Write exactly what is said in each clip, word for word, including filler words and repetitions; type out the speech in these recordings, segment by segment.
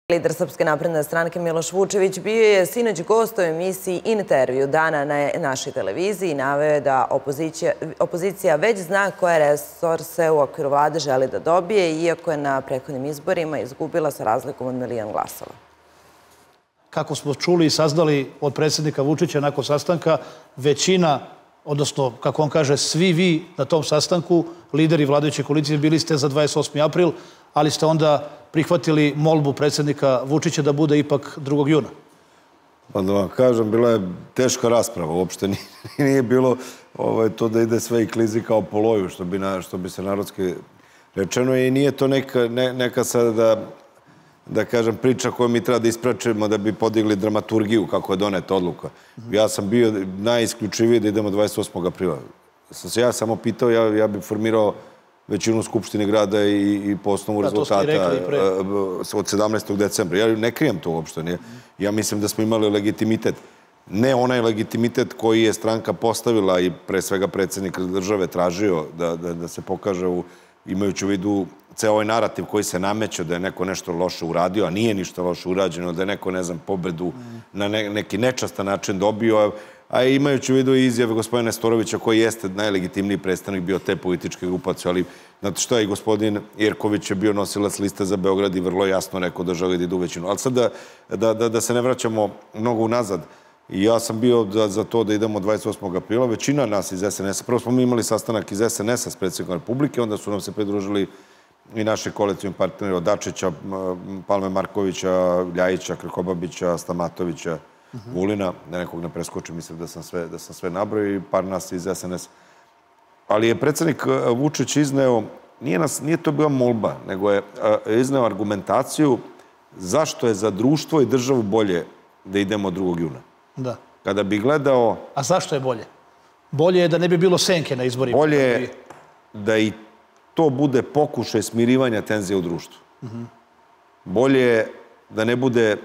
Lider Srpske napredne stranke Miloš Vučević bio je sinoć gost u emisiji Intervju dana na našoj televiziji i naveo je da opozicija već zna koje resor se u okviru vlade želi da dobije, iako je na prethodnim izborima izgubila sa razlikom od milion glasova. Kako smo čuli i saznali od predsjednika Vučića nakon sastanka, većina, odnosno, kako on kaže, svi vi na tom sastanku, lideri vladajuće koalicije, bili ste za dvadeset osmi april, ali ste onda prihvatili molbu predsjednika Vučića da bude ipak drugog juna. Pa da vam kažem, bila je teška rasprava. Uopšte nije bilo to da ide sve i klizi kao po loju, što bi se narodski rečeno. I nije to neka sada, da kažem, priča koju mi treba da ispračemo da bi podigli dramaturgiju kako je doneta odluka. Ja sam bio najisključiviji da idemo dvadeset osmog aprila. Sam se ja samo pitao, ja bih formirao većinu Skupštine grada i po osnovu rezultata od sedamnaestog decembra. Ja ne krijem to uopšte. Ja mislim da smo imali legitimitet. Ne onaj legitimitet koji je stranka postavila i pre svega predsjednik države tražio da se pokaže, imajući u vidu ceo ovaj narativ koji se nameće da je neko nešto loše uradio, a nije ništa loše urađeno, da je neko, ne znam, pobedu na neki nečastan način dobio, a imajući u vidu i izjave gospodina Nestorovića, koji jeste najlegitimniji predstavnik bio te političke grupacije, ali znate šta, i gospodin Jerković je bio nosilac liste za Beograd i vrlo jasno rekao da želi da ide u većinu. Ali sad da se ne vraćamo mnogo unazad, ja sam bio za to da idemo dvadeset osmog aprila, većina nas iz es en es a, prvo smo mi imali sastanak iz es en es a s predsjednikom Republike, onda su nam se pridružili i naši koalicijni partneri od Dačića, Palme Markovića, Ljajića, Krkobabića, Stamatovića, Vulina, da nekog ne preskočim, mislim da sam sve nabrojio i par nas iz es en es a. Ali je predsjednik Vučić izneo, nije to bila molba, nego je izneo argumentaciju zašto je za društvo i državu bolje da idemo drugog juna. Da. Kada bi gledao... A zašto je bolje? Bolje je da ne bi bilo senke na izborima. Bolje je da i to bude pokušaj smirivanja tenzije u društvu. Bolje je da ne bude,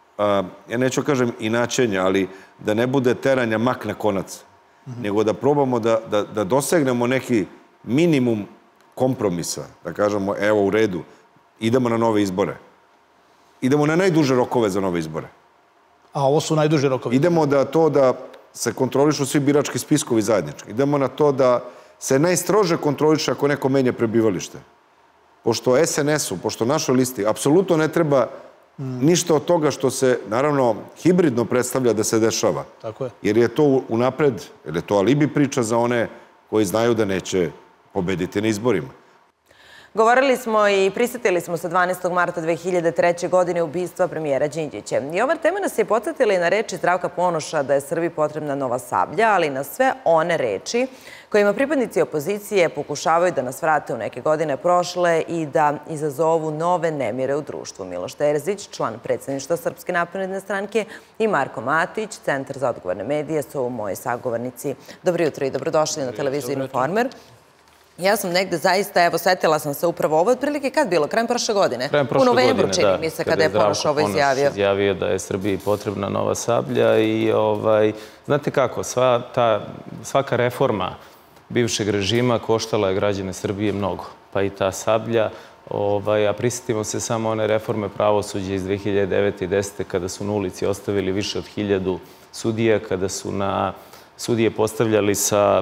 ja neću kažem inačenja, ali da ne bude teranja mak na konac, nego da probamo da dosegnemo neki minimum kompromisa, da kažemo, evo u redu, idemo na nove izbore. Idemo na najduže rokove za nove izbore. A ovo su najduže rokovi? Idemo da to da se kontrolišu svi birački spiskovi zajednički. Idemo na to da se najstrože kontroliše ako neko menja prebivalište. Pošto es en es u, pošto našoj listi, apsolutno ne treba ništa od toga što se, naravno, hibridno predstavlja da se dešava. Tako je. Jer je to unapred, jer je to alibi priča za one koji znaju da neće pobediti na izborima. Govorili smo i prisjetili smo se dvanaestog marta dve hiljade treće. godine ubistva premijera Đinđića. I ova tema nas je podsjetila i na reči Zdravka Ponoša da je Srbiji potrebna nova sablja, ali i na sve one reči kojima pripadnici opozicije pokušavaju da nas vrate u neke godine prošle i da izazovu nove nemire u društvu. Miloš Terzić, član predsjedništva Srpske napredne stranke, i Marko Matić, Centar za odgovorne medije, su moji sagovornici. Dobro jutro i dobrodošli na televiziju Informer. Ja sam negde zaista, evo, setila sam se upravo ovo otprilike kad bilo, krajem prošle godine? Krajem prošle godine, da. U novembru, čini mi se, kada je Ponoš ovo izjavio. Ponoš izjavio da je Srbiji potrebna nova sablja i, znate kako, svaka reforma bivšeg režima koštala je građane Srbije mnogo, pa i ta sablja, a prisjetimo se samo one reforme pravosuđa iz dve hiljade devete i dve hiljade desete. kada su na ulici ostavili više od hiljadu sudija, kada su na sudije postavljali sa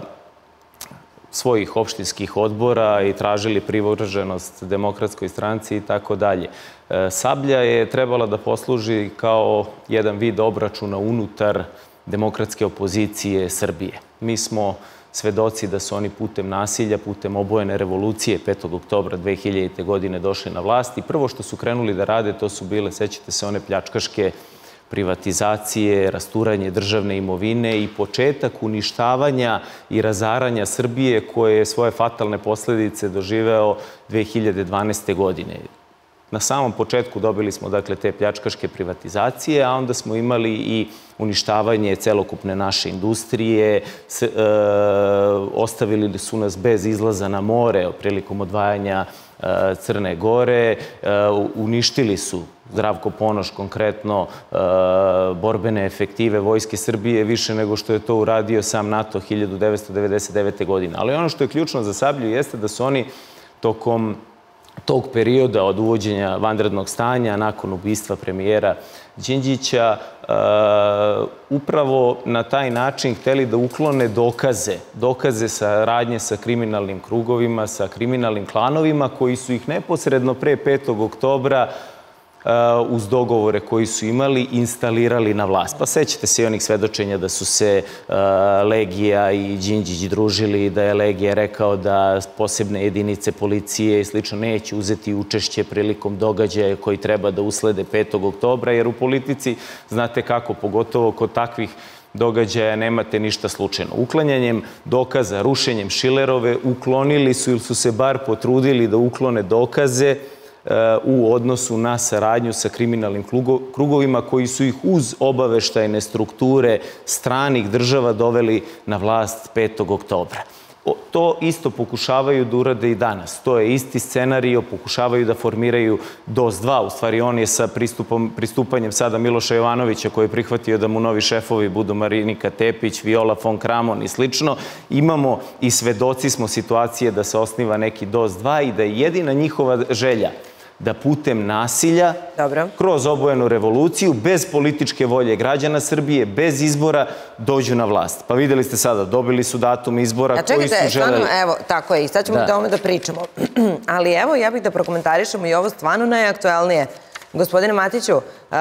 svojih opštinskih odbora i tražili privrženost Demokratskoj stranci i tako dalje. Sablja je trebala da posluži kao jedan vid obračuna unutar demokratske opozicije Srbije. Mi smo svedoci da su oni putem nasilja, putem obojene revolucije petog oktobra dve hiljadite. godine došli na vlast i prvo što su krenuli da rade, to su bile, sećate se, one pljačkaške privatizacije, rasturanje državne imovine i početak uništavanja i razaranja Srbije koje je svoje fatalne posledice doživeo dve hiljade dvanaeste. godine. Na samom početku dobili smo, dakle, te pljačkaške privatizacije, a onda smo imali i uništavanje celokupne naše industrije, ostavili su nas bez izlaza na more prilikom odvajanja Crne Gore, uništili su, Zdravko Ponoš konkretno, borbene efektive Vojske Srbije više nego što je to uradio sam NATO hiljadu devetsto devedeset devete. godine. Ali ono što je ključno za Sablju jeste da su oni tokom tog perioda od uvođenja vanrednog stanja nakon ubistva premijera Đinđića upravo na taj način hteli da uklone dokaze, dokaze saradnje sa kriminalnim krugovima, sa kriminalnim klanovima koji su ih neposredno pre petog oktobra uz dogovore koji su imali, instalirali na vlast. Pa sećate se i onih svedočenja da su se Legija i Đinđić družili, da je Legija rekao da posebne jedinice policije i slično neće uzeti učešće prilikom događaja koji treba da uslede petog oktobra, jer u politici, znate kako, pogotovo kod takvih događaja nemate ništa slučajno. Uklanjanjem dokaza, rušenjem Šilerove, uklonili su ili su se bar potrudili da uklone dokaze u odnosu na saradnju sa kriminalnim krugovima koji su ih uz obaveštajne strukture stranih država doveli na vlast petog oktobra. To isto pokušavaju da urade i danas. To je isti scenario, pokušavaju da formiraju D O S dva. U stvari, on je sa pristupanjem sada Miloša Jovanovića, koji je prihvatio da mu novi šefovi budu Marinika Tepić, Viola von Kramon i slično. Imamo i svedoci smo situacije da se osniva neki D O S dva i da je jedina njihova želja da putem nasilja, kroz obojenu revoluciju, bez političke volje građana Srbije, bez izbora, dođu na vlast. Pa videli ste sada, dobili su datum izbora koji su želeli... Evo, tako je, i sad ćemo o tome da pričamo. Ali evo, ja bih da prokomentarišemo i ovo stvarno najaktuelnije. Gospodine Matiću,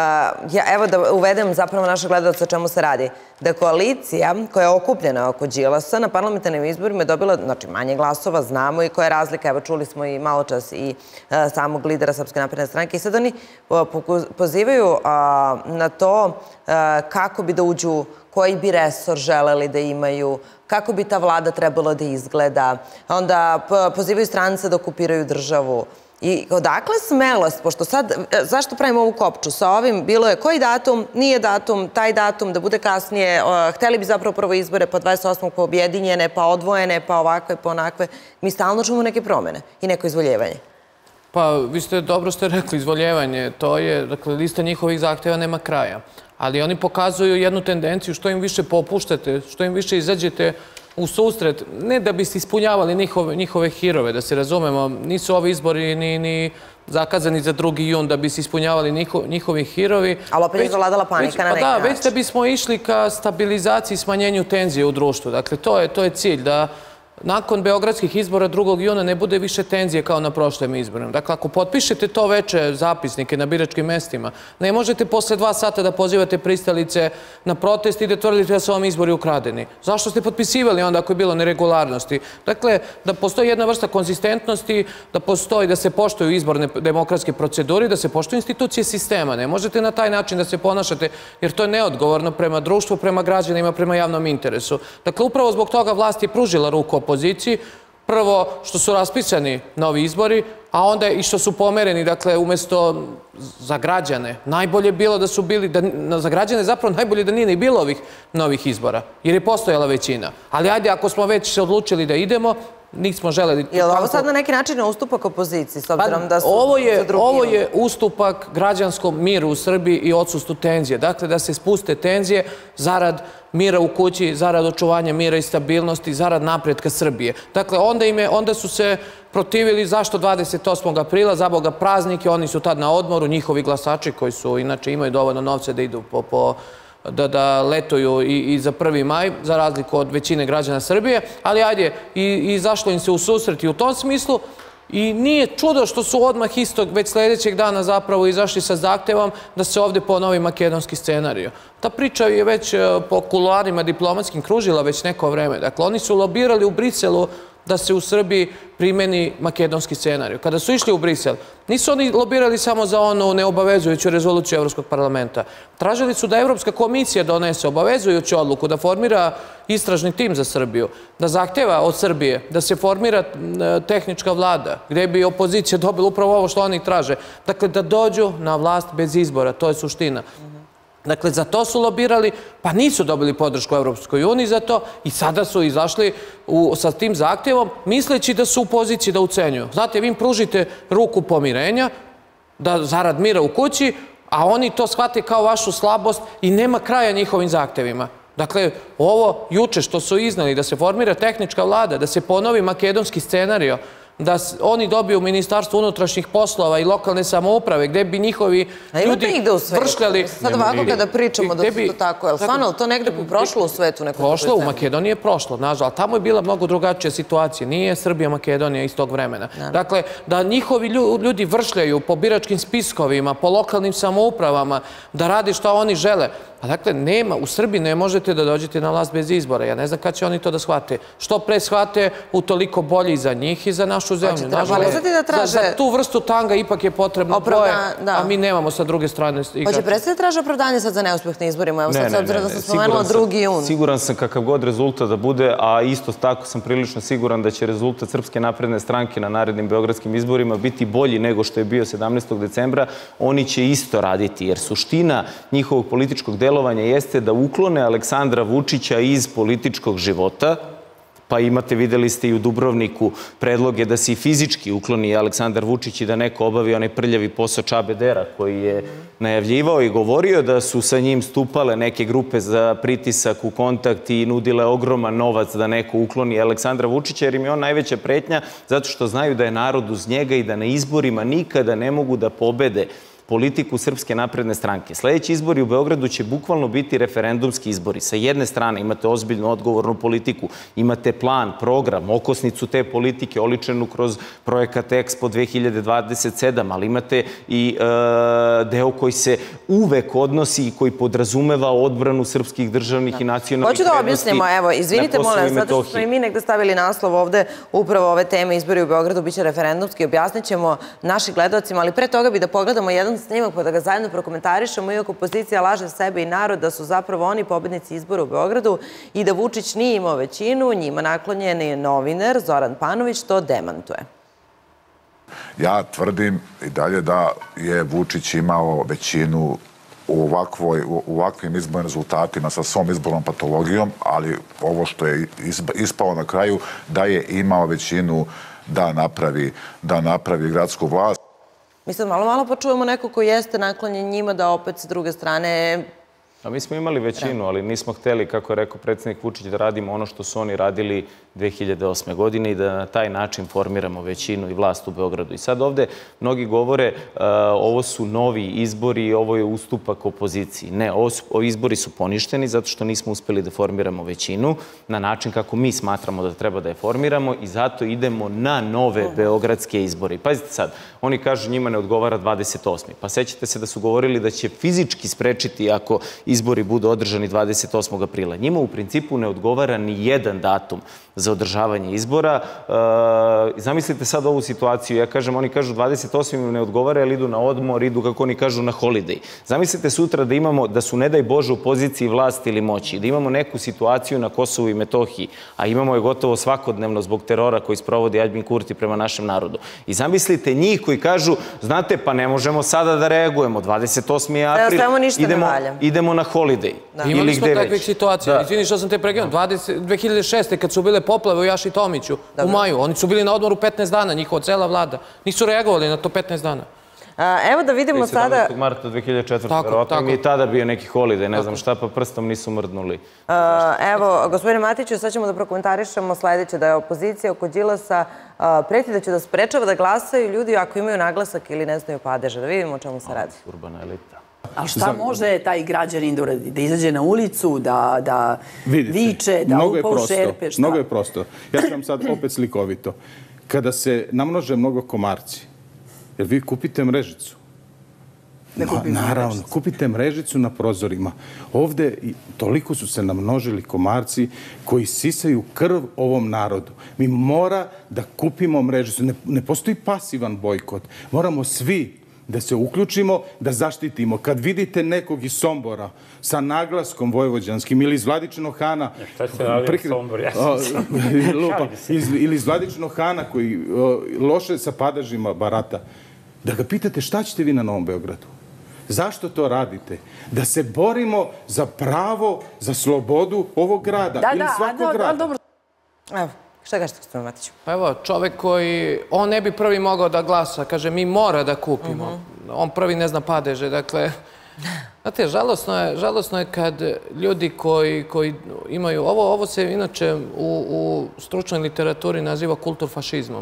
evo da uvedem zapravo naše gledalce o čemu se radi. Da koalicija koja je okupljena oko Đilasa na parlamentarnim izborima je dobila, znači, manje glasova, znamo i koja je razlika. Evo, čuli smo i malo čas i samog lidera Srpske napredne stranke. I sad oni pozivaju na to kako bi da uđu, koji bi resor želeli da imaju, kako bi ta vlada trebalo da izgleda. Onda pozivaju strance da okupiraju državu. I odakle smelost, pošto sad, zašto pravimo ovu kopču? Sa ovim bilo je koji datum, nije datum, taj datum, da bude kasnije, hteli bi zapravo prvo izbore, pa dvadeset osmog pa objedinjene, pa odvojene, pa ovakve, pa onakve. Mi stalno čujemo neke promene i neko izvoljevanje. Pa, vi ste dobro ste rekli, izvoljevanje. To je, dakle, lista njihovih zahteva nema kraja. Ali oni pokazuju jednu tendenciju, što im više popuštate, što im više izađete u susret, ne da biste ispunjavali njihove hirove, da se razumemo, nisu ovi izbori ni zakazani za drugi jun da bi se ispunjavali njihovi hirovi. Ali opet je zavladala panika na neki način. Da, već da bismo išli ka stabilizaciji i smanjenju tenzije u društvu. Dakle, to je cilj, da nakon beogradskih izbora drugog juna ne bude više tenzije kao na prošlim izborima. Dakle, ako potpišete to veče zapisnike na biračkim mestima, ne možete posle dva sata da pozivate pristalice na protest i da tvrdite da su vam izbori ukradeni. Zašto ste potpisivali onda ako je bilo neregularnosti? Dakle, da postoji jedna vrsta konzistentnosti, da postoji da se poštuju izborne demokratske procedure, da se poštuju institucije sistema. Ne možete na taj način da se ponašate, jer to je neodgovorno prema društvu, prema građanima, prema javnom interesu. Dakle, upravo zbog toga vlast je pružila ruku opoziciji. Prvo, što su raspisani novi izbori, a onda i što su pomereni, dakle, umjesto za građane. Najbolje bilo da su bili, za građane zapravo najbolje da nije ni bilo ovih novih izbora, jer je postojala većina. Ali ajde, ako smo već se odlučili da idemo, nismo želeli... Je li ovo sad na neki način ustupak opoziciji, s obzirom da su za drugi? Ovo je ustupak građanskom miru u Srbiji i odsustvu tenzije. Dakle, da se spuste tenzije zarad mira u kući, zarad očuvanja mira i stabilnosti, zarad napretka Srbije. Dakle, onda su se protivili zašto dvadeset osmog aprila, za Boga praznike, oni su tad na odmoru, njihovi glasači koji su, inače imaju dovoljno novce da idu po da letuju i za prvi maj, za razliku od većine građana Srbije, ali ajde, i izašlo im se u susret i u tom smislu. I nije čudo što su odmah istog, već sljedećeg dana zapravo izašli sa zahtevom da se ovdje ponovi makedonski scenarij. Ta priča je već po kuloarima diplomatskim kružila već neko vreme. Dakle, oni su lobirali u Briselu da se u Srbiji primeni makedonski scenarij. Kada su išli u Brisel, nisu oni lobirali samo za onu neobavezujuću rezoluciju Evropskog parlamenta. Tražili su da Evropska komisija donese obavezujuću odluku, da formira istražni tim za Srbiju, da zahteva od Srbije da se formira tehnička vlada, gdje bi opozicija dobila upravo ovo što oni traže. Dakle, da dođu na vlast bez izbora, to je suština. Dakle, za to su lobirali, pa nisu dobili podršku Evropskoj uniji za to i sada su izašli sa tim zahtjevom, misleći da su u poziciji da ucenjuju. Znate, vi im pružite ruku pomirenja, zarad mira u kući, a oni to shvate kao vašu slabost i nema kraja njihovim zahtjevima. Dakle, ovo juče što su iznali, da se formira tehnička vlada, da se ponovi makedonski scenarij, da oni dobiju Ministarstvo unutrašnjih poslova i lokalne samouprave, gde bi njihovi ljudi vršljali... Sad ovako kada pričamo da su to tako, je li stvarno to negde prošlo u svetu? Prošlo, u Makedoniji je prošlo, nažal, ali tamo je bila mnogo drugačija situacija. Nije Srbija Makedonija iz tog vremena. Dakle, da njihovi ljudi vršljaju po biračkim spiskovima, po lokalnim samoupravama, da radi šta oni žele. Pa dakle, nema, u Srbiji ne možete da dođete na vlast bez izbora. Ja ne znam kada će oni to da shvate. Što pre shvate, utoliko bolje i za njih i za našu zemlju. Za tu vrstu tanga ipak je potrebno dvoje, a mi nemamo sa druge strane igrača. Hoće predstaviti traže opravdanje sad za neuspeh na izborima? Evo sad, s obzirom da sam spomenula drugi jun. Siguran sam kakav god rezultat da bude, a isto tako sam prilično siguran da će rezultat Srpske napredne stranke na narednim beogradskim izborima biti bolji nego što je bio sedamnaestog decembra. Oni će isto raditi, jer suština njihovog političkog delovanja jeste da uklone Aleksandra Vučića iz političkog života, pa imate, videli ste i u Dubrovniku, predloge da se i fizički ukloni Aleksandar Vučić i da neko obavi onaj prljavi posao Čabe Dera koji je najavljivao i govorio da su sa njim stupale neke grupe za pritisak u kontakt i nudile ogroman novac da neko ukloni Aleksandra Vučića, jer im je on najveća pretnja zato što znaju da je narod uz njega i da na izborima nikada ne mogu da pobede politiku Srpske napredne stranke. Sljedeći izbori u Beogradu će bukvalno biti referendumski izbori. Sa jedne strane imate ozbiljnu odgovornu politiku, imate plan, program, okosnicu te politike oličenu kroz projekat Expo dve hiljade dvadeset sedam, ali imate i deo koji se uvek odnosi i koji podrazumeva odbranu srpskih državnih i nacionalnih vrednosti. Hoću da objasnimo, evo, izvinite, molim, zato što smo i mi negde stavili naslov ovde, upravo ove teme izbori u Beogradu biće referendumski, objasnit ćemo našim gledalcima, ali pre toga bi da pogledamo jedan snimak pa da ga zajedno prokomentarišemo, iako opozicija laže sebe i narod da su zapravo oni pobednici izbora u Beogradu i da Vučić nije imao većinu, njima naklonjeni novinar Zoran Panović to demantuje. Ja tvrdim i dalje da je Vučić imao većinu u ovakvim izbornim rezultatima sa svom izbornom patologijom, ali ovo što je ispalo na kraju, da je imao većinu da napravi gradsku vlast. Mi sad malo, malo počujemo neko ko jeste naklonjen njima da opet s druge strane... A mi smo imali većinu, ali nismo hteli, kako je rekao predsjednik Vučić, da radimo ono što su oni radili dve hiljade osme. godine i da na taj način formiramo većinu i vlast u Beogradu. I sad ovde mnogi govore ovo su novi izbori i ovo je ustupak opoziciji. Ne, ovi izbori su poništeni zato što nismo uspeli da formiramo većinu na način kako mi smatramo da treba da je formiramo i zato idemo na nove beogradske izbore. I pazite sad, oni kažu njima ne odgovara dvadeset osmi. Pa sećate se da su govorili da će fizički sprečiti ako izbori budu održani dvadeset osmog aprila. Njima u principu ne odgovara ni jedan datum za održavanje izbora. Zamislite sad ovu situaciju. Ja kažem, oni kažu dvadeset osmog ne odgovara, jer idu na odmor, idu, kako oni kažu, na holiday. Zamislite sutra da imamo, da su, ne daj Bože, u poziciji vlasti ili moći, da imamo neku situaciju na Kosovu i Metohiji, a imamo je gotovo svakodnevno zbog terora koji sprovodi Aljbin Kurti prema našem narodu. I zamislite njih koji kažu, znate, pa ne možemo sada da reagujemo, dvadeset osmi april, idemo na holiday. Imali smo takvih situacija. Izvini što sam te pregledao. dve hiljade šeste. kad su bile poplave u Jaši Tomiću u maju, oni su bili na odmoru petnaest dana, njihova cela vlada. Nisu reagovali na to petnaest dana. Evo da vidimo sada... sedamnaestog marta dve hiljade četvrte. Verovatno mi je tada bio neki holiday, ne znam šta, pa prstom nisu mrdnuli. Evo, gospodine Matiću, sad ćemo da prokomentarišemo sledeće, da je opozicija oko Đilasa preti da će da sprečava da glasaju ljudi ako imaju naglasak ili ne znaju padeže. Da vidimo o čemu se radi. Urbana elita. A šta može taj građanin da uradi? Da izađe na ulicu, da viče, da upa u šerpe? Mnogo je prosto. Ja ću vam sad opet slikovito. Kada se namnože mnogo komarci, jer vi kupite mrežicu. Naravno, kupite mrežicu na prozorima. Ovde toliko su se namnožili komarci koji sisaju krv ovom narodu. Mi mora da kupimo mrežicu. Ne postoji pasivan bojkot. Moramo svi da se uključimo, da zaštitimo. Kad vidite nekog iz Sombora sa naglaskom vojvođanskim ili iz Vladičinog Hana... Šta se radi Sombor? Ili iz Vladičinog Hana koji loše sa padažima barata. Da ga pitate šta ćete vi na Novom Beogradu? Zašto to radite? Da se borimo za pravo, za slobodu ovog grada ili svakog grada. Evo. Šta kažete, gospodine Matiću? Pa evo, čovek koji, on ne bi prvi mogao da glasa, kaže, mi mora da kupimo. On prvi ne zna padeže, dakle... Znate, žalosno je kad ljudi koji imaju... Ovo se inače u stručnoj literaturi naziva kulturfašizmom.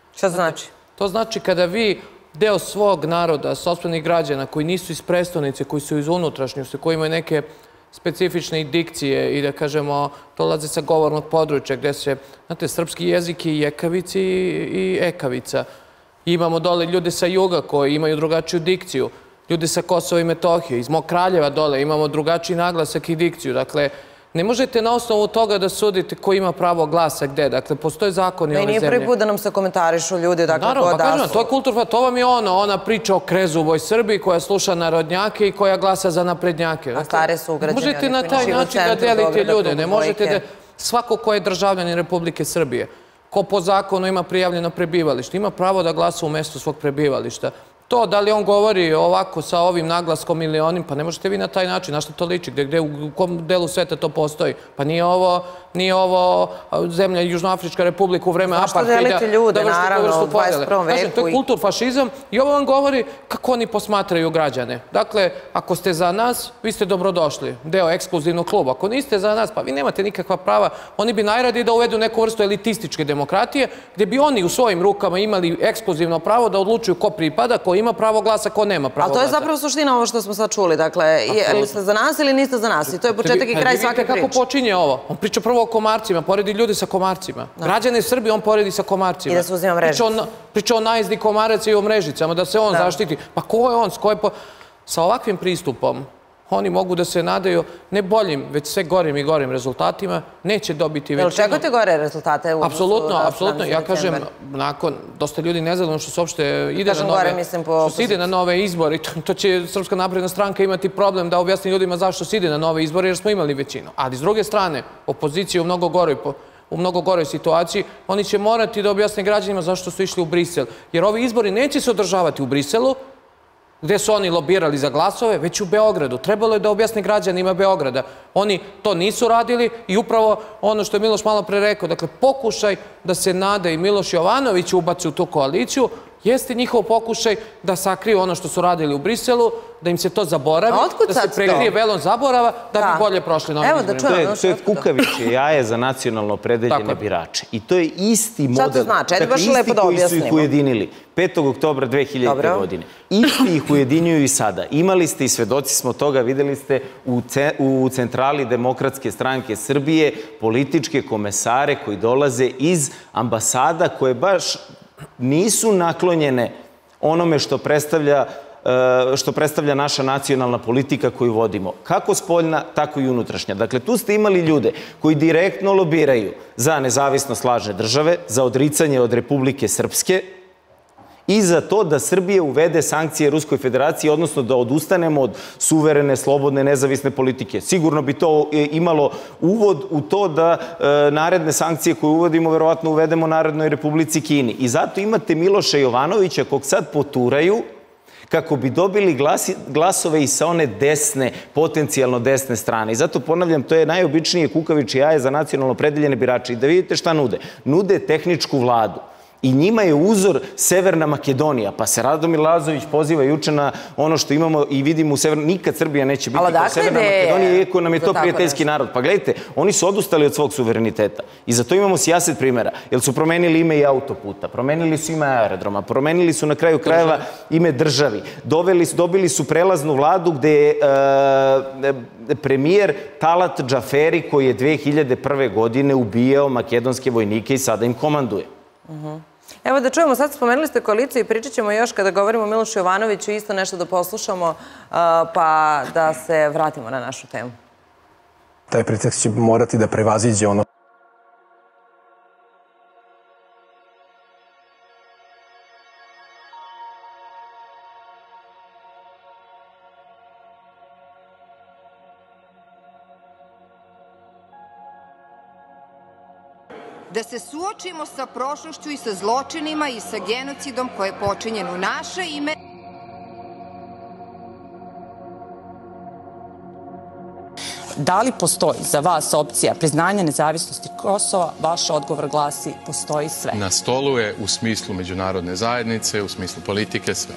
Šta znači? To znači kada vi deo svog naroda, sopstvenih građana koji nisu iz prestonice, koji su iz unutrašnjosti, koji imaju neke specifične dikcije i da kažemo dolaze sa govornog područja gde se, znate, srpski jezik je i jekavici i ekavica. Imamo dole ljude sa juga koji imaju drugačiju dikciju, ljude sa Kosova i Metohije, iz mog Kraljeva dole imamo drugačiji naglasak i dikciju. Dakle, ne možete na osnovu toga da sudite ko ima pravo glasa gde. Dakle, postoje zakoni ove zemlje. I nije prvi put da nam se komentarišu ljudi, dakle, ko da su. Naravno, pa kažem, to je kulturno, to vam je ono, ona priča o krezuboj Srbiji koja sluša narodnjake i koja glasa za naprednjake. A stare su ugrađene. Možete na taj način da delite ljude, ne možete da... Svako ko je državljanin Republike Srbije, ko po zakonu ima prijavljeno prebivalište, ima pravo da glasa u mestu svog prebivališta. To, da li on govori ovako sa ovim naglaskom ili onim, pa ne možete vi na taj način. Na što to liči? Gde, u kom delu sveta to postoji? Pa nije ovo, nije ovo zemlja Južnoafrička republika u vreme apartheida. Zašto delite ljude, naravno, u dvadeset prvom veku? To je kulturfašizam i ovo vam govori kako oni posmatraju građane. Dakle, ako ste za nas, vi ste dobrodošli. Deo ekskluzivnog kluba. Ako niste za nas, pa vi nemate nikakva prava. Oni bi najradi da uvedu neku vrstu elitističke demokratije, gde bi oni u svojim rukama imali ekskluzivno pravo da odlučuju ko pripada, ko ima pravo glasa, ko nema pravo glasa. Ali to je zapravo suština ovo što smo sad čuli. Dakle, ili ste za nas ili niste za nas. I to je početak i kraj svake priče. Kako počinje ovo? On priča prvo o komarcima, poredi ljudi sa komarcima. Građane Srbije on poredi sa komarcima. I da se uzima mrežica. Priča o najezdi komaraca i o mrežicama, da se on zaštiti. Pa ko je on? Sa ovakvim pristupom oni mogu da se nadaju ne boljim, već sve gorim i gorim rezultatima, neće dobiti većinu. Jel očekujete gore rezultate? Apsolutno, apsolutno. Ja kažem, nakon, dosta ljudi nezadovoljno što se uopšte ide na nove, što se ide na nove izbore, to će Srpska napredna stranka imati problem da objasni ljudima zašto se ide na nove izbore, jer smo imali većinu. Ali s druge strane, opozicija u mnogo goroj u mnogo goroj situaciji, oni će morati da objasne građanima zašto su išli u Brisel. Jer ovi izbori neće se održavati u Briselu, gde su oni lobirali za glasove, već u Beogradu. Trebalo je da objasne građanima Beograda. Oni to nisu radili i upravo ono što je Miloš malo pre rekao, dakle, pokušaj da se Nada i Miloš Jovanović ubaci u tu koaliciju, jeste njihov pokušaj da sakriju ono što su radili u Briselu, da im se to zaboravi, da se prekrije velom zaborava, da bi bolje prošli na ovim izborima. To je kukavičje jaje za nacionalno opredeljene birače. I to je isti model. Šta to znači? Ajde baš lepo da objasnimo. Isti koji su ih ujedinili petog oktobra dve hiljadite. godine. Isti ih ujedinjuju i sada. Imali ste i svedoci smo toga, videli ste u centrali Demokratske stranke Srbije političke komesare koji dolaze iz ambasada koje baš nisu naklonjene onome što predstavlja što predstavlja naša nacionalna politika koju vodimo. Kako spoljna, tako i unutrašnja. Dakle, tu ste imali ljude koji direktno lobiraju za nezavisnost lažne države, za odricanje od Republike Srpske i za to da Srbija uvede sankcije Ruskoj federaciji, odnosno da odustanemo od suverene, slobodne, nezavisne politike. Sigurno bi to imalo uvod u to da naredne sankcije koje uvodimo, verovatno uvedemo Narodnoj Republici Kini. I zato imate Miloša Jovanovića, kog sad poturaju, kako bi dobili glasove i sa one desne, potencijalno desne strane. I zato ponavljam, to je najobičnije kukavičje jaje za nacionalno opredeljene birače. I da vidite šta nude. Nude tehničku vladu. I njima je uzor Severna Makedonija. Pa se Radomir Lazović poziva juče na ono što imamo i vidimo u Severna... Nikad Srbija neće biti kao Severna Makedonija, iako nam je to prijateljski narod. Pa gledajte, oni su odustali od svog suvereniteta. I za to imamo sijaset primjera. Jer su promenili ime i autoputa, promenili su ime aerodroma, promenili su na kraju krajeva ime državi. Dobili su prelaznu vladu gde je premijer Talat Džaferi, koji je dve hiljade prve. godine ubijao makedonske vojnike i sada im komanduje. Evo da čujemo, sad spomenuli ste koaliciju i pričat ćemo još kada govorimo o Milošu Jovanoviću, isto nešto da poslušamo, pa da se vratimo na našu temu. Taj pretekst će morati da prevaziđe ono da se suočimo sa prošlošću i sa zločinima i sa genocidom koji je počinjen u naše ime. Da li postoji za vas opcija priznanja nezavisnosti Kosova? Vaš odgovor glasi postoji sve. Na stolu je u smislu međunarodne zajednice, u smislu politike sve.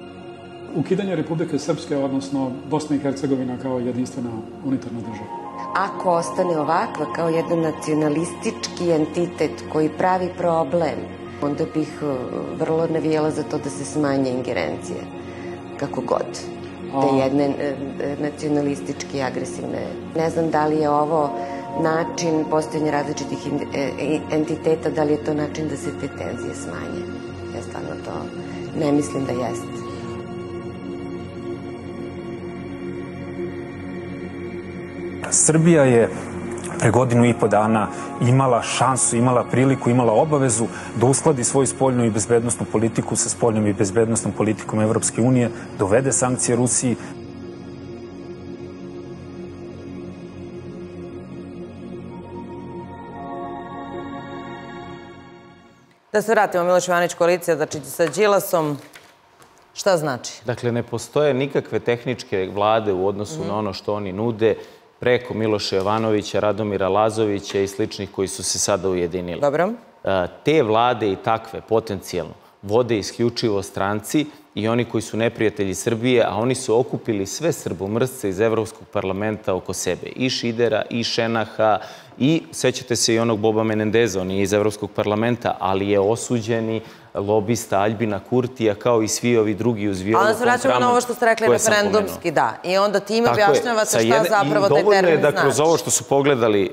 Ukidanje Republike Srpske, odnosno Bosna i Hercegovina kao jedinstvena unitarna država. ako ostane ovakva kao jedan nacionalistički entitet koji pravi problem, onda bih vrlo navijela za to da se smanje ingerencije, kako god, te jedne nacionalistički agresivne. Ne znam da li je ovo način postojanja različitih entiteta, da li je to način da se te tenzije smanje. Ja stvarno to ne mislim da jeste. Srbija je pre godinu i po dana imala šansu, imala priliku, imala obavezu da uskladi svoju spoljnu i bezbednostnu politiku sa spoljnom i bezbednostnom politikom Evropske unije, dovede sankcije Rusiji. Da se vratimo, Miloš Jovanović, koalicija znači sa Đilasom, šta znači? Dakle, ne postoje nikakve tehničke vlade u odnosu na ono što oni nude preko Miloša Jovanovića, Radomira Lazovića i sličnih koji su se sada ujedinili. Dobro. Te vlade i takve potencijalno vode isključivo stranci i oni koji su neprijatelji Srbije, a oni su okupili sve srbomrsce iz Evropskog parlamenta oko sebe. I Šidera, i Šenaha, i sećate se i onog Boba Menendeza, on je iz Evropskog parlamenta, ali je osuđeni lobista Aljbina Kurtija, kao i svi ovi drugi uz Violu von Kramon. Ali se vraćamo na ovo što ste rekli referendumski, da. I onda time objašnjavate šta zapravo taj termin znači. Dovoljno je da kroz ovo što su pogledali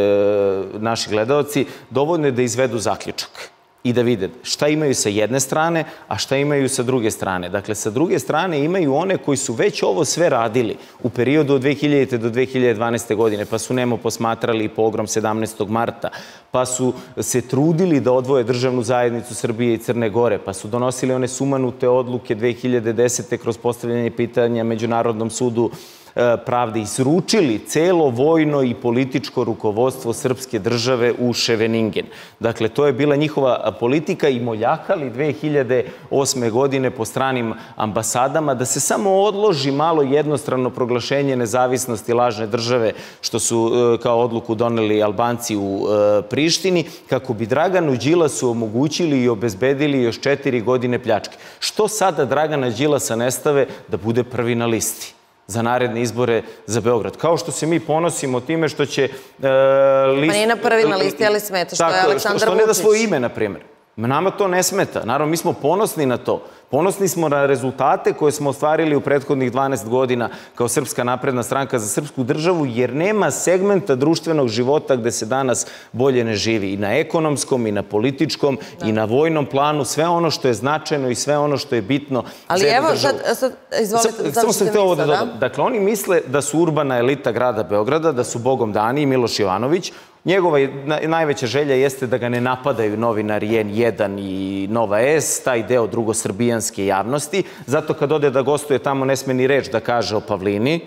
naši gledaoci, dovoljno je da izvedu zaključak i da vide šta imaju sa jedne strane, a šta imaju sa druge strane. Dakle, sa druge strane imaju one koji su već ovo sve radili u periodu od dve hiljadite do dve hiljade dvanaeste. godine, pa su nemo posmatrali pogrom sedamnaestog marta, pa su se trudili da odvoje državnu zajednicu Srbije i Crne Gore, pa su donosili one sumanute odluke dve hiljade desete. kroz postavljanje pitanja Međunarodnom sudu pravde, izručili celo vojno i političko rukovodstvo srpske države u Ševeningen. Dakle, to je bila njihova politika i moljakali dve hiljade osme. godine po stranim ambasadama da se samo odloži malo jednostrano proglašenje nezavisnosti lažne države, što su kao odluku doneli Albanci u Prištini, kako bi Draganu Đilasu omogućili i obezbedili još četiri godine pljačke. Što sada Dragana Đilasa ne stave da bude prvi na listi za naredne izbore za Beograd? Kao što se mi ponosimo time što će... Pa nije na prvi na listi, ali smeta što je Aleksandar Vučić. Što ne da svoje ime, na primjer. Nama to ne smeta. Naravno, mi smo ponosni na to. Ponosni smo na rezultate koje smo ostvarili u prethodnih dvanaest godina kao Srpska napredna stranka za srpsku državu, jer nema segmenta društvenog života gde se danas bolje ne živi. I na ekonomskom, i na političkom, i na vojnom planu. Sve ono što je značajno i sve ono što je bitno za jednu državu. Ali evo, sad, izvolite, samo sam htio da dodam. Dakle, oni misle da su urbana elita grada Beograda, da su Bogom dani i Miloš Jovanović. Njegova najveća želja jeste da ga ne napadaju novinari en jedan i Nova S, taj deo drugosrbijanske javnosti. Zato kad ode da gostuje tamo ne sme ni reč da kaže o Pavlini.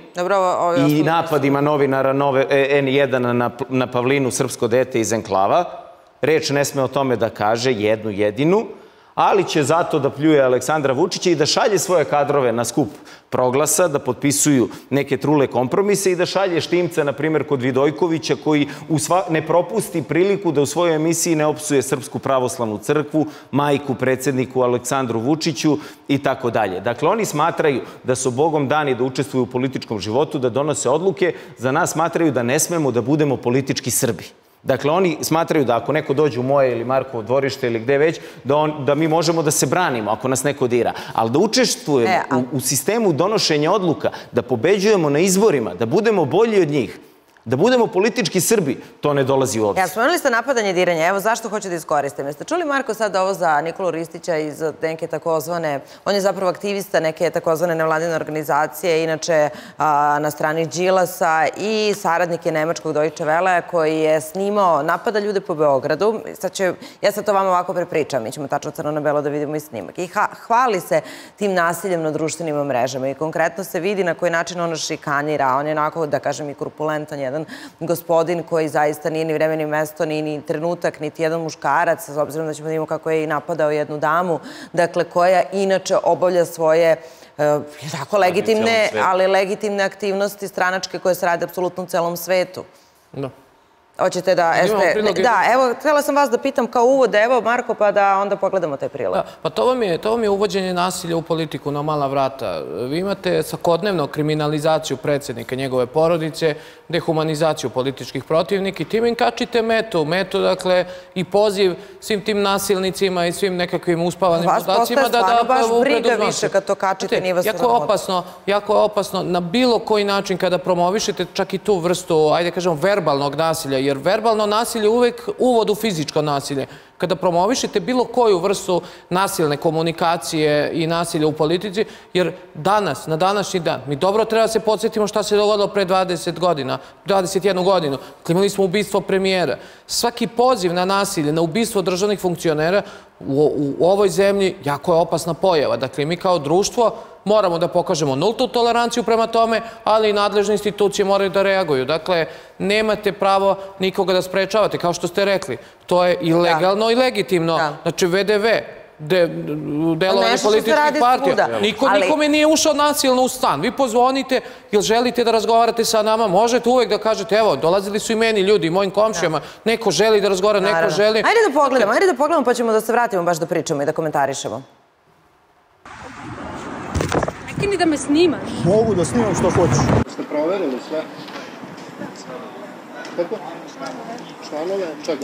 I napadima novinara en jedan na Pavlinu, srpsko dete iz enklava. Reč ne sme o tome da kaže, jednu jedinu. Ali će zato da pljuje Aleksandra Vučića i da šalje svoje kadrove na skup Proglasa, da potpisuju neke trule kompromise i da šalje Štimca, na primjer, kod Vidojkovića, koji ne propusti priliku da u svojoj emisiji ne opsuje Srpsku pravoslavnu crkvu, majku predsjedniku Aleksandru Vučiću i tako dalje. Dakle, oni smatraju da su Bogom dani da učestvuju u političkom životu, da donose odluke. Za nas smatraju da ne smemo da budemo politički Srbi. Dakle, oni smatraju da ako neko dođe u moje ili Markovo dvorište ili gde već, da mi možemo da se branimo ako nas neko dira. Ali da učestvujemo u sistemu donošenja odluka, da pobeđujemo na izborima, da budemo bolji od njih, da budemo politički Srbi, to ne dolazi u obzir. Ja, spomenuli ste napadanje i diranje. Evo zašto hoću da iskoristim. Jeste čuli, Marko, sad ovo za Nikolu Ristića iz neke takozvane, on je zapravo aktivista neke takozvane nevladine organizacije, inače na strani Đilasa, i saradnik je nemačkog Deutsche Welle, koji je snimao, napada ljude po Beogradu. Ja sad to vama ovako prepričam, mi ćemo tačno crno na belo da vidimo i snimak. I hvali se tim nasiljem na društvenim mrežama i konkretno se vidi na koji način ono šikanira. On je onako, da kažem, i korpulentan jedan gospodin koji zaista nije ni vreme ni mesto, ni trenutak, niti jedan muškarac, s obzirom da ćemo da imamo kako je i napadao jednu damu, dakle, koja inače obavlja svoje tako legitimne, ali legitimne aktivnosti stranačke koje se rade apsolutno u celom svetu. Hoćete da... Da, evo, htjela sam vas da pitam kao uvod, evo Marko, pa da onda pogledamo taj prilog. Pa to vam je uvođenje nasilja u politiku na mala vrata. Vi imate svakodnevno kriminalizaciju predsjednika, njegove porodice, dehumanizaciju političkih protivnika i tim im kačite metu. Metu, dakle, i poziv svim tim nasilnicima i svim nekakvim uspavanim podacima da... Vas postaje stvarno baš briga više kad to kačite, nije vas sramota. Jako je opasno na bilo koji način kada promovišete čak i tu vrstu, ajde kažemo, verbalnog nasilja, jer verbalno nasilje je uvek uvod u fizičko nasilje. Kada promovišete bilo koju vrstu nasilne komunikacije i nasilja u politici, jer danas, na današnji dan, mi dobro treba da se podsjetimo šta se dogodilo pre dvadeset godina, dvadeset jednu godinu. Imali smo ubistvo premijera. Svaki poziv na nasilje, na ubistvo državnih funkcionera u ovoj zemlji jako je opasna pojava. Dakle, mi kao društvo moramo da pokažemo nultu toleranciju prema tome, ali i nadležne institucije moraju da reaguju. Dakle, nemate pravo nikoga da sprečavate, kao što ste rekli. To je i legalno i legitimno. Znači, V D V, delovanje političkih partija. Niko nikome nije ušao nasilno u stan. Vi pozvonite, jel želite da razgovarate sa nama, možete uvek da kažete, evo, dolazili su i meni ljudi, mojim komšijama, neko želi da razgovara, neko želi... Ajde da pogledamo, ajde da pogledamo, pa ćemo da se vratimo baš da pričamo i da komentarišemo. Neki ni da me snimaš. Mogu da snimam što hoćeš. Ste proverili sve? Kako? Članove čega?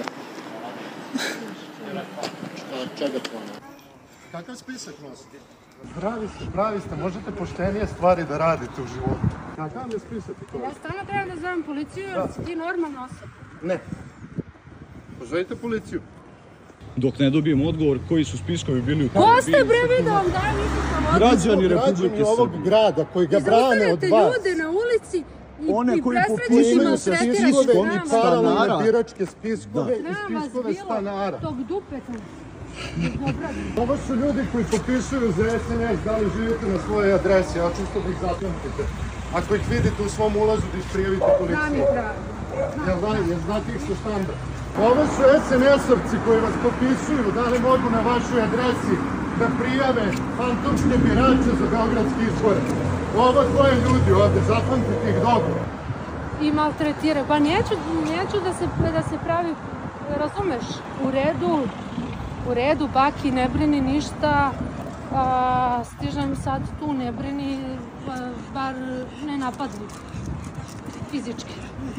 Čega članove? Kakav spisak nosite? Pravi ste, pravi ste. Možete poštenije stvari da radite u životu. Kakav je spisak? Ja stvarno trebam da zovem policiju, jer si ti normalna osoba. Ne. Pozovite policiju. Dok ne dobijem odgovor koji su spiskovi bili u tome. Ko ste bre vi da vam dajem nikakav odgovor? Građani Republike Srbije. Građani ovog grada koji ga brane od vas. Zaustavljate ljude na ulici i presrećujemo spiskove i paralelne biračke spiskove i spiskove stanara. Tog dupeta. Ovo su ljudi koji popisuju za S N S da li živite na svojoj adresi, a čisto da ih zapamtite. Ako ih vidite u svom ulazu da ih prijavite policiju. Jel znate ih sa štanda? Ovo su S N S-ovci koji vas popisuju, da li mogu na vašoj adresi da prijave fantomske birače za beogradske izbore. Ovo tvoje ljudi ovde, zapamtite ih dobro. I maltretire. Pa neću da se pravi, razumeš, u redu, u redu, baki, ne brini ništa, stižem sad tu, ne brini, bar ne napadli, fizički.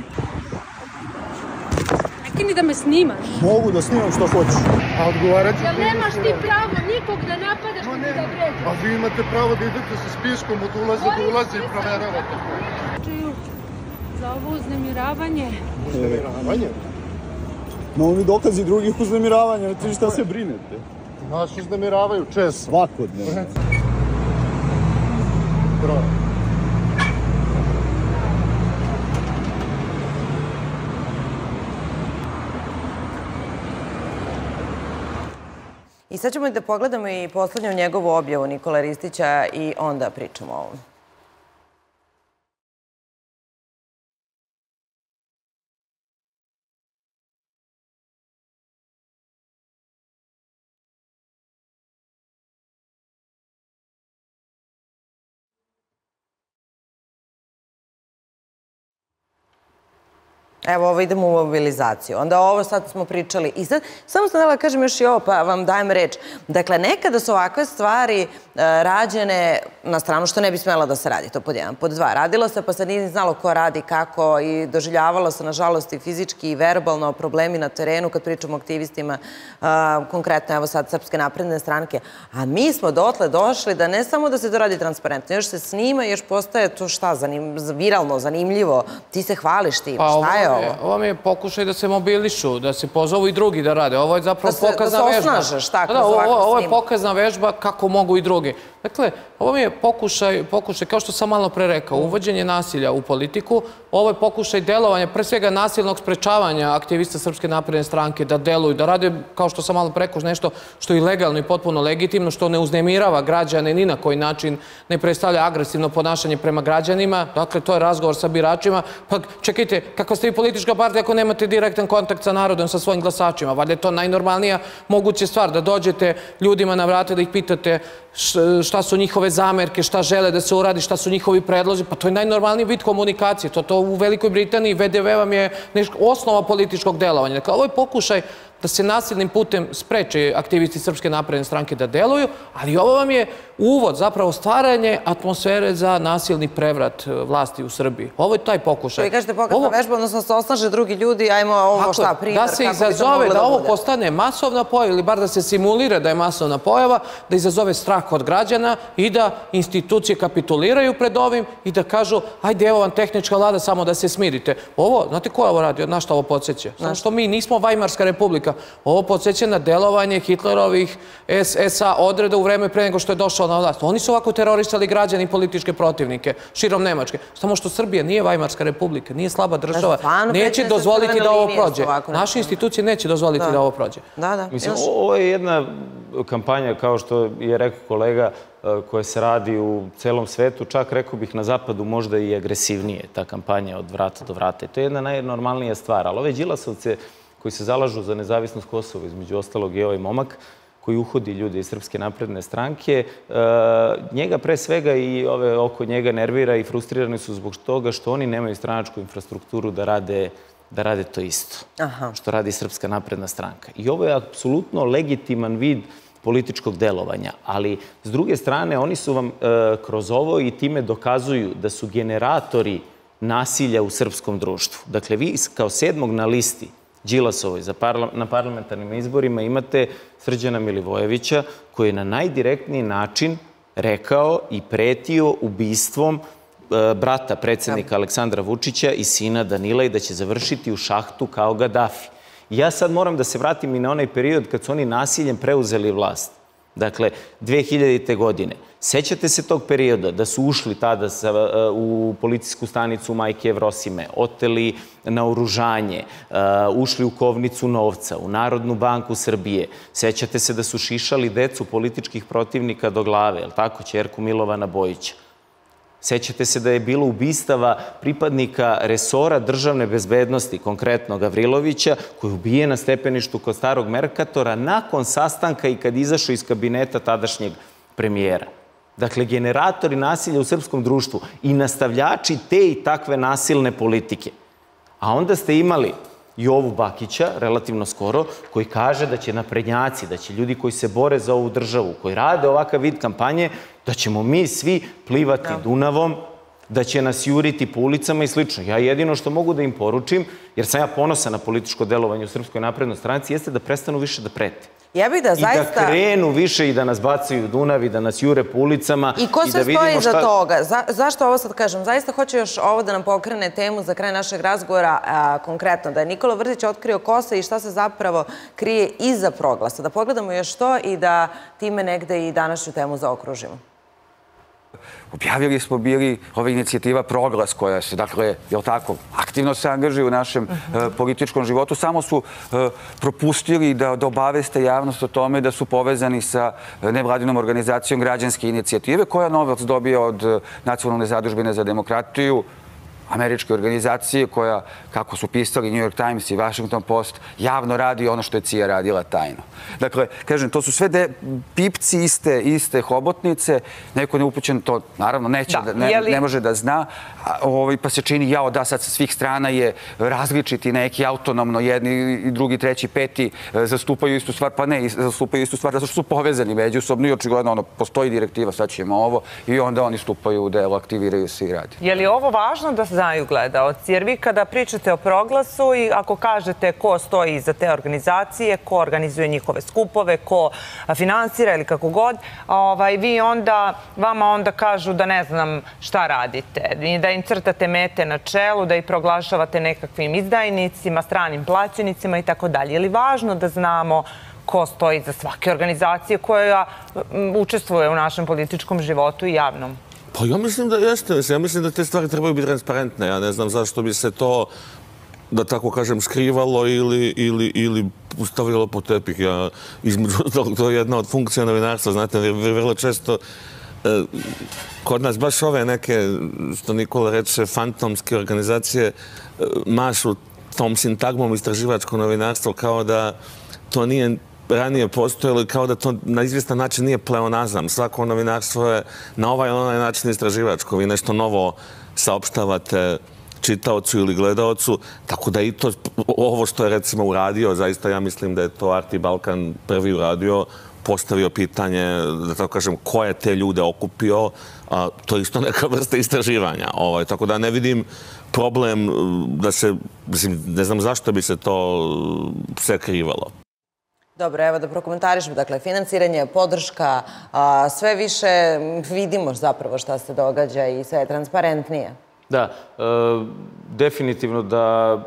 Neki ni da me snimaš. Mogu da snimam što hoćeš. A odgovarat ću... Jel nemaš ti pravo nikog da napadaš ni da vređaš? A vi imate pravo da idete sa spiskom od ulaza do ulaza i proveravate. Čuju za ovo uznemiravanje. Uznemiravanje? No oni dokazi drugih uznemiravanja, ti šta se brinete? Nas uznemiravaju često. Svakodnevno. Bravo. I sad ćemo da pogledamo i poslednju njegovu objavu Nikola Ristića i onda pričamo o ovom. Evo, ovo idemo u mobilizaciju. Onda ovo sad smo pričali. I sad, samo sam da kažem još i ovo, pa vam dajem reč. Dakle, nekada su ovakve stvari rađene na stranu što ne bi smjela da se radi. To pod jedan. Pod dva. Radilo se, pa se nije znalo ko radi, kako i doživljavalo se, nažalost, i fizički i verbalno problemi na terenu kad pričamo o aktivistima, konkretno, evo sad, Srpske napredne stranke. A mi smo dotle došli da ne samo da se to radi transparentno, još se snima, još postaje to šta, viralno, zanimljivo. Ti se hvališ tim. Šta je ovo? Ovo mi je pokušaj da se mobilišu, da se pozovu i drugi da rade. Ovo je zapravo pokazna vežba. Da se osnažeš, tako, za ovako snima. Ovo je pokazna vežba kako mogu i drugi. Dakle, ovo mi je pokušaj, kao što sam malo pre rekao, uvođenje nasilja u politiku. Ovo je pokušaj delovanja, pre svega nasilnog sprečavanja aktivista Srpske napredne stranke da deluju, da rade, kao što sam malo pre rekao, nešto što je legalno i potpuno legitimno, što ne uznemirava građane ni na koji način ne predstavlja agresivno ponašanje prema građanima. Dakle, to je razgovor sa biračima. Pa čekajte, kakva ste vi politička partija ako nemate direktan kontakt sa narodom, sa svojim glasačima? Valjda je to najnormalnija moguća stvar, da dođete ljudima na vrate, da ih pitate šta šta su njihove zamerke, šta žele da se uradi, šta su njihovi predlozi. Pa to je najnormalniji vid komunikacije. To, to u Velikoj Britaniji V D V vam je osnova političkog delovanja. Dakle, ovo je pokušaj da se nasilnim putem spreče aktivisti Srpske napredne stranke da deluju, ali ovo vam je uvod, zapravo stvaranje atmosfere za nasilni prevrat vlasti u Srbiji. Ovo je taj pokušaj. Vi kažete pokazna vežba, odnosno se osnaže drugi ljudi, ajmo ovo šta, primjer, da se izazove, da ovo postane masovna pojava ili bar da se simulira da je masovna pojava, da izazove strah od građana i da institucije kapituliraju pred ovim i da kažu, ajde, evo vam tehnička vlada, samo da se smirite. Ovo, znate ko je ovo radio? Na šta ovo podsjeća? Samo što mi nismo Vajmarska republika. Ovo podsjeća na delovanje Hitlerovih S A odreda u vreme pre nego što je došao na vlast. Oni su ovako terorisali građane i političke protivnike širom Nemačke. Samo što Srbija nije Vajmarska republika, nije slaba država, neće dozvoliti da ovo prođe. Naše institucije neće dozvoliti da ovo prođe. Da, da. Mislim, ovo je jedna kampanja, kao što je rekao kolega, koja se radi u celom svetu, čak rekao bih na zapadu možda i agresivnije, ta kampanja od vrata do vrata. I to je jedna najnormalnija stvar. Ali ove Đilasovce koji se zalažu za nezavisnost Kosova, između ostalog i ovaj momak, koji uhodi ljude iz Srpske napredne stranke, njega pre svega i ove oko njega nervira i frustrirani su zbog toga što oni nemaju stranačku infrastrukturu da rade da rade to isto, što radi Srpska napredna stranka. I ovo je apsolutno legitiman vid političkog delovanja, ali s druge strane oni su vam kroz ovo i time dokazuju da su generatori nasilja u srpskom društvu. Dakle, vi kao sedmog na listi Đilasovoj na parlamentarnim izborima imate Srđana Milivojevića koji je na najdirektniji način rekao i pretio ubistvom brata predsjednika Aleksandra Vučića i sina Danila i da će završiti u šahtu kao Gadafi. Ja sad moram da se vratim i na onaj period kad su oni nasiljem preuzeli vlast. Dakle, dve hiljadite. godine. Sećate se tog perioda da su ušli tada u policijsku stanicu Majke Jevrosime, oteli naoružanje, ušli u kovnicu novca, u Narodnu banku Srbije. Sećate se da su šišali decu političkih protivnika do glave, je li tako, ćerku Milovana Bojića? Sećate se da je bilo ubistava pripadnika resora državne bezbednosti, konkretno Gavrilovića, koji je ubijen na stepeništu kod Starog Merkatora nakon sastanka i kad izašao iz kabineta tadašnjeg premijera. Dakle, generatori nasilja u srpskom društvu i nastavljači te i takve nasilne politike. A onda ste imali Jovu Bakića, relativno skoro, koji kaže da će naprednjaci, da će ljudi koji se bore za ovu državu, koji rade ovakav vid kampanje, da ćemo mi svi plivati Dunavom, da će nas juriti po ulicama i slično. Ja jedino što mogu da im poručim, jer sam ja ponosan na političko delovanje u Srpskoj naprednoj stranci, jeste da prestanu više da prete. Ja bih da zaista... I da krenu više i da nas bacaju Dunav i da nas jure po ulicama. I ko se stoji iza toga? Zašto ovo sad kažem? Zaista hoću još ovo da nam pokrene temu za kraj našeg razgovora konkretno. Da je Nikola Vrzić otkrio ko se i šta se zapravo krije iza Proglasa. Da pogledamo još to i da time negde i današnju temu zaokružimo. Objavili smo bili ova inicijativa Proglas koja se, dakle, jel tako, aktivno se angažuje u našem političkom životu. Samo su propustili da obaveste javnost o tome da su povezani sa nevladinom organizacijom građanske inicijative koja novac dobija od Nacionalne zadužbine za demokratiju, američke organizacije koja, kako su pisali New York Times i Washington Post, javno radi ono što je C I A radila tajno. Dakle, kažem, to su sve pipci iste hobotnice. Neko neupućen to, naravno, ne može da zna, pa se čini, jao, da sad sa svih strana je različiti neki autonomno, jedni i drugi, treći, peti zastupaju istu stvar, pa ne, zastupaju istu stvar zato što su povezani međusobno i očigledno postoji direktiva, sad ćemo ovo i onda oni stupaju u delo, aktiviraju se i radi. Je li ovo važno da znaju gledaoci? Jer vi kada pričate o Proglasu i ako kažete ko stoji iza te organizacije, ko organizuje njihove skupove, ko finansira ili kako god, vi onda, vama onda kažu da ne znam šta radite, da im crtate mete na čelu, da ih proglašavate nekakvim izdajnicima, stranim plaćenicima i tako dalje. Je li važno da znamo ko stoji iza svake organizacije koja učestvuje u našem političkom životu i javnom? Pa ja mislim da jeste. Ja mislim da te stvari trebaju biti transparentne. Ja ne znam zašto bi se to, da tako kažem, skrivalo ili stavljalo po tepih. Između ostalog, to je jedna od funkcija novinarstva. Znate, vrlo često kod nas baš ove neke, što Nikola reče, fantomske organizacije mašu tom sintagmom istraživačko novinarstvo kao da to nije ranije postojalo i kao da to na izvjestan način nije pleonazam. Svako novinarstvo je na ovaj ili onaj način istraživačko. Vi nešto novo saopštavate čitaocu ili gledaocu, tako da i to, ovo što je recimo uradio, zaista ja mislim da je to Arti Balkan prvi uradio, postavio pitanje, da tako kažem, ko je te ljude okupio, a to je isto neka vrsta istraživanja. Ovaj, tako da ne vidim problem da se, mislim, ne znam zašto bi se to sve krivalo. Dobro, evo da prokomentarišemo. Dakle, finansiranje, podrška, a, sve više vidimo zapravo šta se događa i sve je transparentnije. Da, e, definitivno da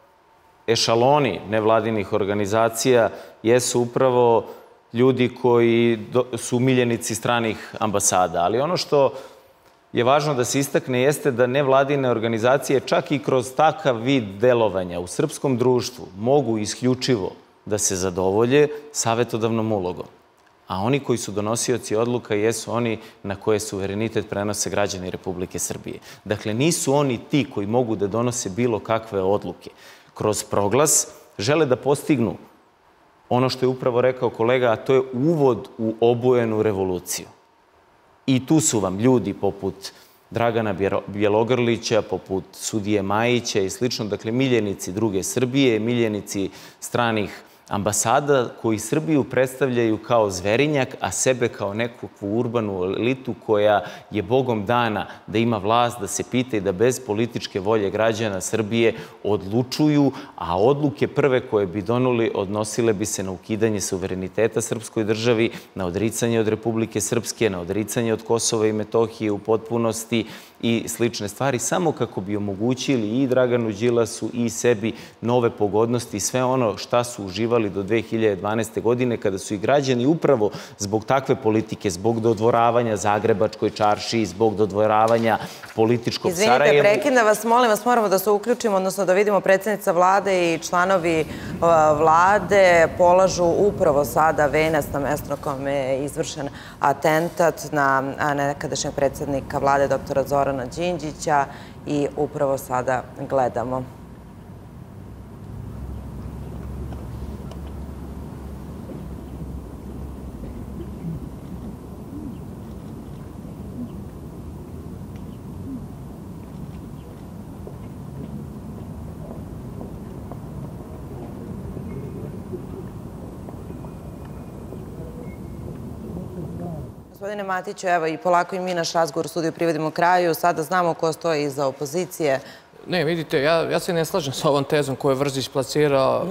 ešaloni nevladinih organizacija jesu upravo ljudi koji do, su miljenici stranih ambasada. Ali ono što je važno da se istakne jeste da nevladine organizacije čak i kroz takav vid delovanja u srpskom društvu mogu isključivo da se zadovolje savetodavnom ulogom. A oni koji su donosioci odluka jesu oni na koje suverenitet prenose građani Republike Srbije. Dakle, nisu oni ti koji mogu da donose bilo kakve odluke. Kroz proglas žele da postignu ono što je upravo rekao kolega, a to je uvod u obojenu revoluciju. I tu su vam ljudi poput Dragana Bjelogrlića, poput sudije Majića i slično, dakle, miljenici druge Srbije, miljenici stranih ambasada koji Srbiju predstavljaju kao zverinjak, a sebe kao nekakvu urbanu elitu koja je Bogom dana da ima vlast, da se pita i da bez političke volje građana Srbije odlučuju, a odluke prve koje bi donuli odnosile bi se na ukidanje suvereniteta srpskoj državi, na odricanje od Republike Srpske, na odricanje od Kosova i Metohije u potpunosti i slične stvari, samo kako bi omogućili i Draganu Đilasu i sebi nove pogodnosti i sve ono šta su uživali do dve hiljade dvanaeste. godine, kada su i građani upravo zbog takve politike, zbog dodvoravanja Zagrebačkoj čaršiji, zbog dodvoravanja političkog Sarajevu... Izvinite, prekida vas, molim vas, moramo da se uključimo, odnosno da vidimo predsjednica vlade i članovi vlade polažu upravo sada venac na mesto na kome je izvršen atentat na nekadašnjeg predsjednika vlade, doktora Zorana Đinđića, i upravo sada gledamo. Gospodine Matiću, evo i polako i mi naš razgovor u studiju privodimo kraju. Sada znamo ko stoji iza opozicije. Ne, vidite, ja se ne slažem sa ovom tezom koju je Vrzić plasirao.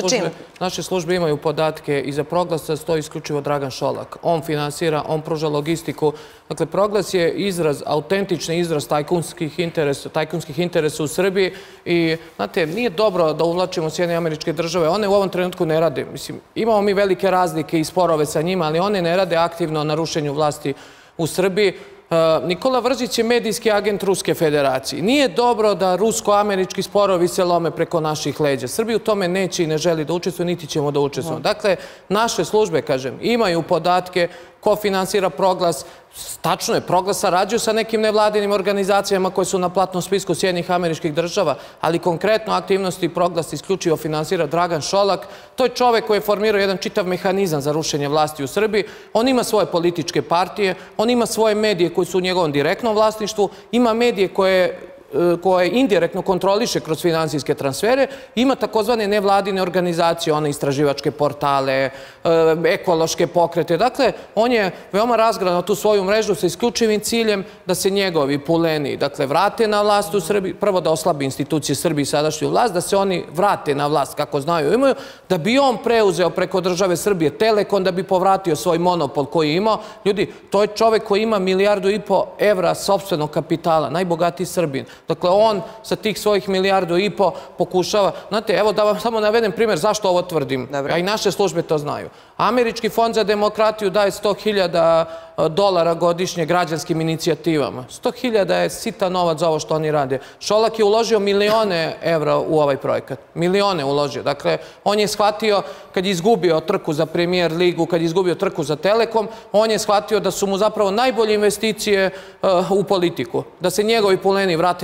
Naše službe imaju podatke i za proglasa stoji isključivo Dragan Šolak. On finansira, on pruža logistiku. Dakle, proglas je izraz, autentični izraz tajkunskih interesa, tajkunskih interesa u Srbiji i, znate, nije dobro da uvlačimo Sjedinjene Američke Države. One u ovom trenutku ne rade. Mislim, imamo mi velike razlike i sporove sa njima, ali one ne rade aktivno na rušenju vlasti u Srbiji. Nikola Vrzić je medijski agent Ruske federacije. Nije dobro da rusko-američki sporovi se lome preko naših leđa. Srbija u tome neće i ne želi da učestvuje, niti ćemo da učestvujemo. Dakle, naše službe, kažem, imaju podatke ko finansira proglas. Tačno je, proglas sarađuje sa nekim nevladinim organizacijama koje su na platnom spisku Sjedinjenih Američkih Država, ali konkretno aktivnosti proglas isključivo finansira Dragan Šolak. To je čovek koji je formirao jedan čitav mehanizam za rušenje vlasti u Srbiji. On ima svoje političke partije, on ima svoje medije koji su u njegovom direktnom vlasništvu, ima medije koje koje indirektno kontroliše kroz finansijske transfere, ima takozvane nevladine organizacije, one istraživačke portale, ekološke pokrete. Dakle, on je veoma razgranao tu svoju mrežu sa isključivim ciljem da se njegovi puleni, dakle, vrate na vlast u Srbiji, prvo da oslabi institucije Srbije i sadašnju vlast, da se oni vrate na vlast kako znaju i imaju, da bi on preuzeo preko države Srbije Telekom, da bi povratio svoj monopol koji je imao. Ljudi, to je čovek koji ima milijardu i po evra sopstvenog kapitala, najbogatiji Srbin. Dakle, on sa tih svojih milijardu i po pokušava... Znate, evo da vam samo navedem primjer zašto ovo tvrdim. A i naše službe to znaju. Američki fond za demokratiju daje sto hiljada dolara godišnje građanskim inicijativama. sto hiljada je sitan novac za ovo što oni rade. Šolak je uložio milione evra u ovaj projekat. Milione uložio. Dakle, on je shvatio, kad je izgubio trku za Premier ligu, kad je izgubio trku za Telekom, on je shvatio da su mu zapravo najbolje investicije u politiku. Da se njegovi puleni vrate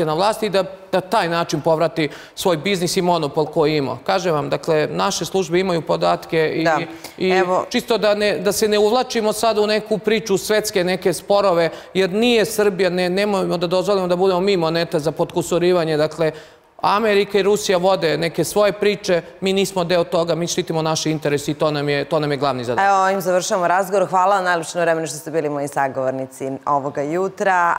na vlasti i da na taj način povrati svoj biznis i monopol koji ima. Kažem vam, dakle, naše službe imaju podatke i čisto da se ne uvlačimo sad u neku priču svetske neke sporove, jer nije Srbija, nemojmo da dozvolimo da budemo mi moneta za potkusurivanje, dakle, Amerika i Rusija vode neke svoje priče, mi nismo deo toga, mi štitimo naše interese i to nam je glavni zadatak. Evo, ovim završamo razgovor. Hvala najlepše na vremenu što ste bili moji sagovornici ovoga jutra.